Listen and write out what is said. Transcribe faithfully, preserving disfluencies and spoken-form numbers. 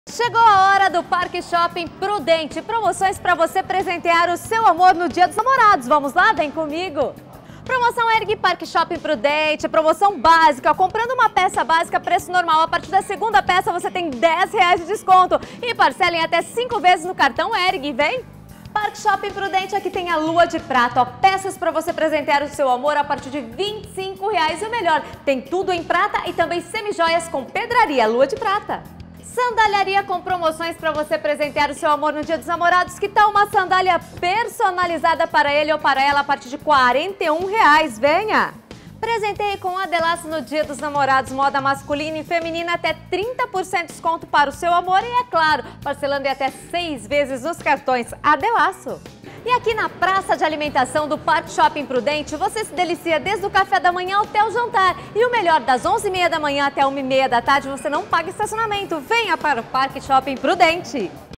Chegou a hora do Parque Shopping Prudente. Promoções para você presentear o seu amor no Dia dos Namorados. Vamos lá? Vem comigo! Promoção Ergue Parque Shopping Prudente, promoção básica. Comprando uma peça básica, preço normal. A partir da segunda peça você tem dez reais de desconto. E parcela em até cinco vezes no cartão Ergue. Vem! Parque Shopping Prudente, aqui tem a Lua de Prata, ó, peças para você presentear o seu amor a partir de vinte e cinco reais. E o melhor, tem tudo em prata e também semijoias com pedraria. Lua de Prata. Sandalharia com promoções para você presentear o seu amor no Dia dos Namorados. Que tal uma sandália personalizada para ele ou para ela a partir de quarenta e um reais? Venha! Presenteie com Adelaço no Dia dos Namorados, moda masculina e feminina, até trinta por cento de desconto para o seu amor e, é claro, parcelando em até seis vezes nos cartões Adelaço. E aqui na praça de alimentação do Parque Shopping Prudente, você se delicia desde o café da manhã até o jantar. E o melhor, das onze e meia da manhã até uma e meia da tarde, você não paga estacionamento. Venha para o Parque Shopping Prudente!